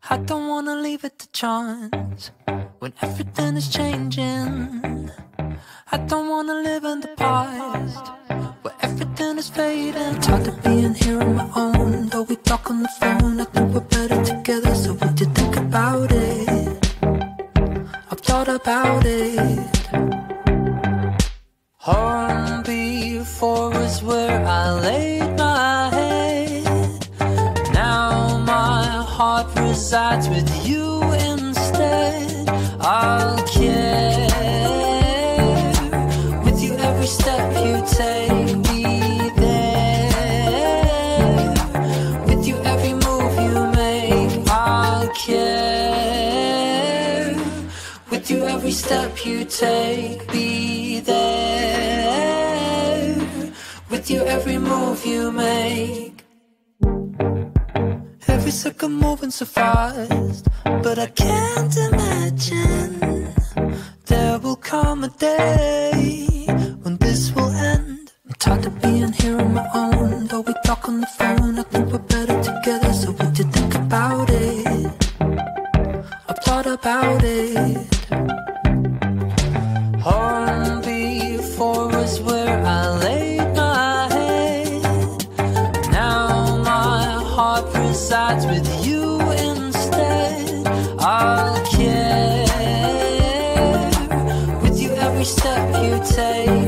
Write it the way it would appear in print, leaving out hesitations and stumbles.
I don't wanna leave it to chance when everything is changing. I don't wanna live in the past where everything is fading. Tired of being here on my own, though we talk on the phone. I think we're better together, so would you think about it? I've thought about it. Home before was where I laid my head. Now my heart resides with you instead. I'll care with you every step you take. Be there with you every move you make. I'll care with you every step you take. Be there with you every move you make. Every second moving so fast, but I can't imagine there will come a day when this will end. I'm tired of being here on my own, though we talk on the phone. I think we're better together, so would you think about it? I've thought about it. Home before was where I laid my head. Now my heart resides with you instead. I'll care with you every step you take.